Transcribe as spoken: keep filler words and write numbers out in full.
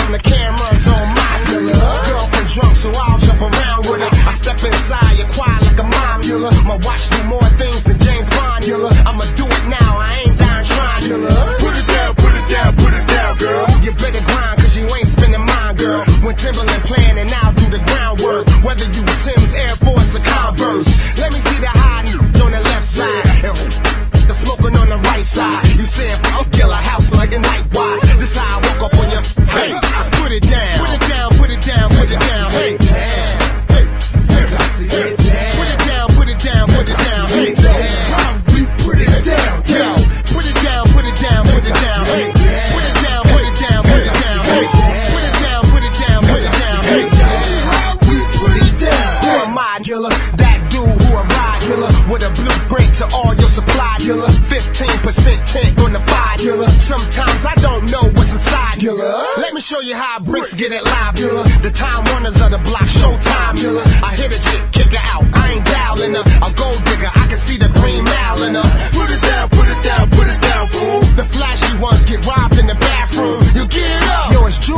time the camera's on my killer. Girlfriend drunk, so I'll jump around with her. I step inside, you're quiet like a mom killer. My watch do more things than James Bond killer. I'ma do it now, I ain't dying trying killer. Put it down, put it down, put it down, girl. You better grind, cause you ain't spending mine, girl. When Timberland playing and I'll do the groundwork. Whether you with Tim's, Air Force, or Converse. Let me see the high notes on the left side. The smoking on the right side. You said, I'll kill a house like a night watch. This how I woke up on your, hey, put it down. Put it down, put it down, put it down, hey. Hey, hey, hey, put it down, put it down, put it down, hey. We put it down, yo. Put it down, put it down, put it down, hey. Put it down, put it down, put it down, hey. Put it down, put it down, put it down, hey. We put it down. Who am I, killer? That dude who a ride killer with a blueprint to all your supply killer. fifteen percent tint on the five killer. Sometimes I don't know what's inside killer. Let me show you how bricks get it live killer. The time runners of the block, showtime killer. I hit a chick, kick her out. I ain't dialing her. A gold digger, I can see the green mile in her. Put it down, put it down, put it down, fool. The flashy ones get robbed in the bathroom. You get it up. Yo, it's Drew